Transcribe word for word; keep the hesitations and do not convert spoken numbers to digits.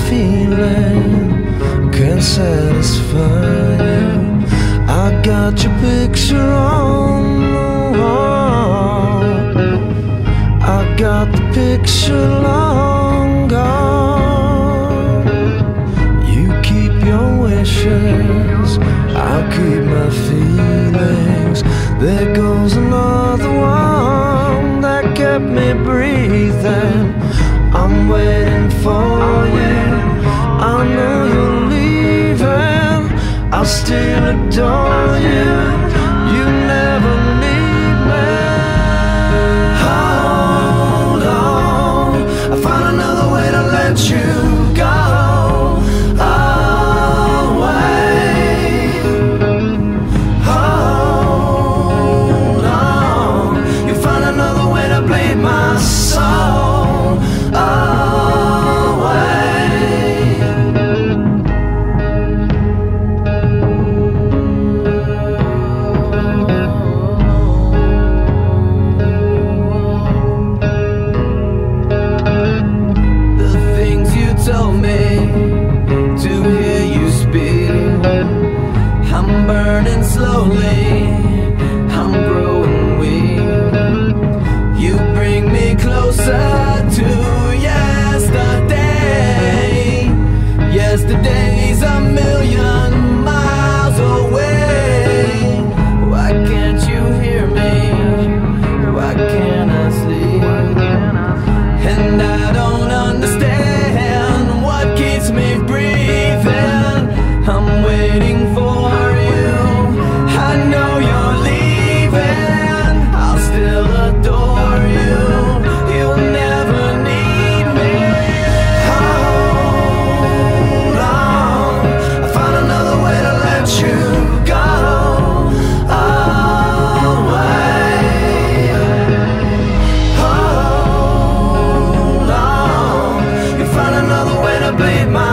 feeling can't satisfy you. I got your picture on the wall. I got the picture long gone. You keep your wishes, I'll keep my feelings. There goes another one that kept me breathing. I'm waiting for you. I know you're leaving. I'll still adore you. You never leave me. Hold on, I found another way to let you go away. Hold on, you found another way to bleed my soul away. The things you told me to hear you speak, I'm burning slowly, I'm growing weak. You bring me closer to yesterday. Yesterday's a million miles away. Why can't you hear me? Why can't I sleep? And I don't understand what keeps me breathing. I'm waiting for you. I know you're leaving. I'll still adore you. You'll never need me. Hold on, I found another way to let you go away. Hold on, you found another way to bleed my